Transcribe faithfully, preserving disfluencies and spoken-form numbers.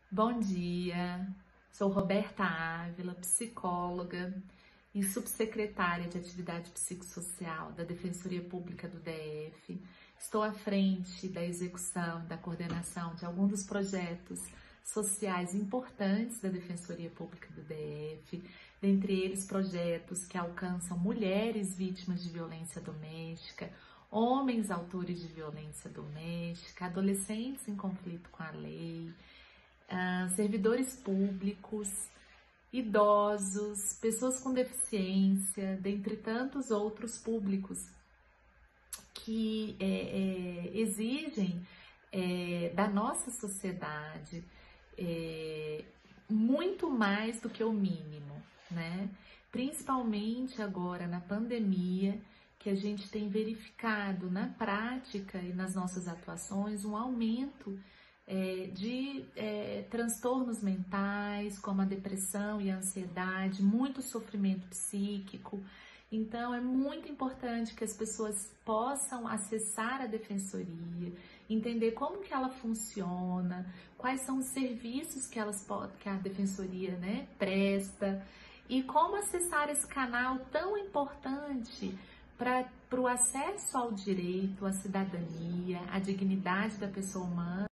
Bom dia, sou Roberta Ávila, psicóloga e subsecretária de Atividade Psicossocial da Defensoria Pública do D F. Estou à frente da execução e da coordenação de alguns dos projetos sociais importantes da Defensoria Pública do D F, dentre eles projetos que alcançam mulheres vítimas de violência doméstica, homens autores de violência doméstica, adolescentes em conflito com a lei, Uh, servidores públicos, idosos, pessoas com deficiência, dentre tantos outros públicos que é, é, exigem é, da nossa sociedade é, muito mais do que o mínimo, né? Principalmente agora na pandemia, que a gente tem verificado na prática e nas nossas atuações um aumento É, de é, transtornos mentais, como a depressão e a ansiedade, muito sofrimento psíquico. Então, é muito importante que as pessoas possam acessar a defensoria, entender como que ela funciona, quais são os serviços que, elas, que a defensoria, né, presta, e como acessar esse canal tão importante para o acesso ao direito, à cidadania, à dignidade da pessoa humana.